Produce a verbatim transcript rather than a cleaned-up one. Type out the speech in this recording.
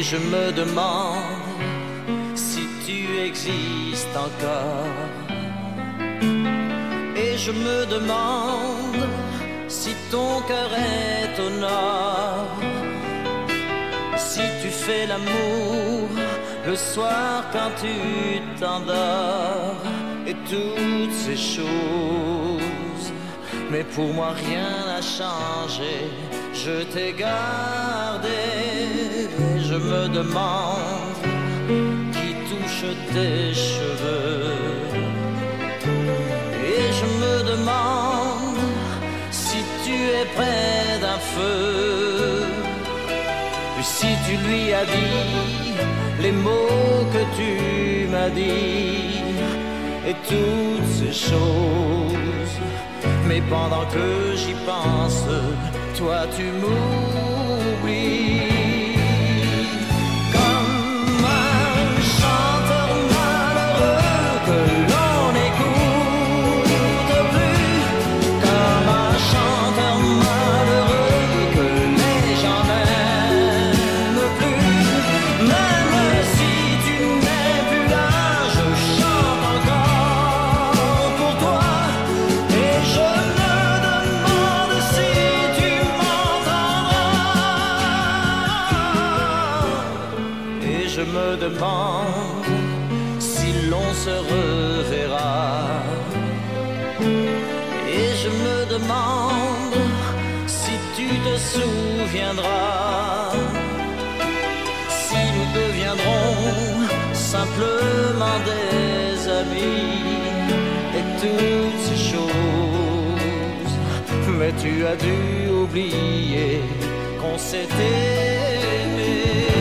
je me demande si tu existes encore. Et je me demande si ton cœur est au nord. Si tu fais l'amour le soir quand tu t'endors. Et toutes ces choses. Mais pour moi rien n'a changé. Je t'ai gardé. Je me demande qui touche tes cheveux. Et je me demande si tu es près d'un feu. Puis si tu lui as dit les mots que tu m'as dit. Et toutes ces choses. Mais pendant que j'y pense, toi tu m'oublies. Comme un chanteur malheureux que l'on n'écoute plus. Comme un chanteur malheureux que les gens n'aiment plus. Même si tu n'es plus là, je chante encore pour toi. Et je me demande si tu m'entendras. Et je me demande si l'on se reverra. Et je me demande si tu te souviendras. Si nous deviendrons simplement des amis. Et toutes ces choses. Mais tu as dû oublier qu'on s'était aimé.